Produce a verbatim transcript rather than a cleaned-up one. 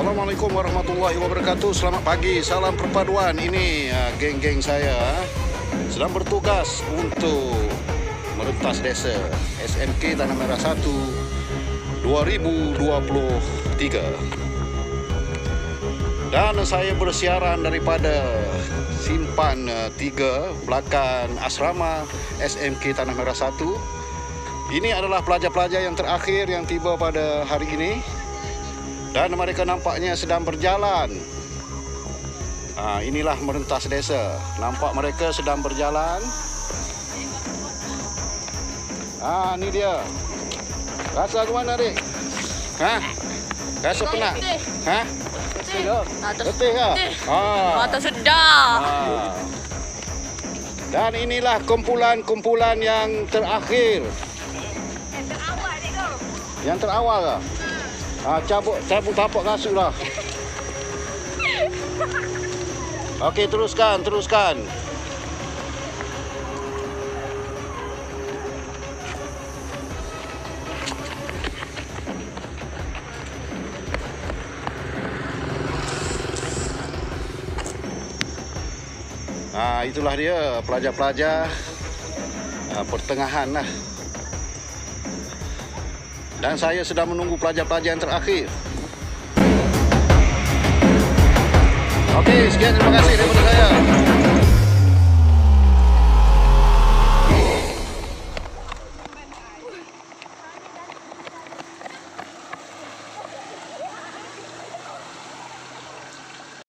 Assalamualaikum warahmatullahi wabarakatuh. Selamat pagi, salam perpaduan. Ini uh, geng-geng saya sedang bertugas untuk merentas desa S M K Tanah Merah satu dua ribu dua puluh tiga. Dan saya bersiaran daripada Simpan tiga belakang asrama S M K Tanah Merah satu. Ini adalah pelajar-pelajar yang terakhir yang tiba pada hari ini. Dan mereka nampaknya sedang berjalan. Ha, inilah merentas desa. Nampak mereka sedang berjalan. Ah, ni dia. Rasa ke mana, adik? Ha? Rasa penat? Ha? Letih ke? Letih ke? Ha. Mata sedap. Ha. Dan inilah kumpulan-kumpulan yang terakhir. Yang terawal ni kau. Yang terawal ke? Ah, cabut cabut tapak kasut lah. Okey, teruskan, teruskan. Ah, itulah dia pelajar-pelajar ah, pertengahan lah. Dan saya sedang menunggu pelajar-pelajar yang terakhir. Okey, sekian, terima kasih daripada saya.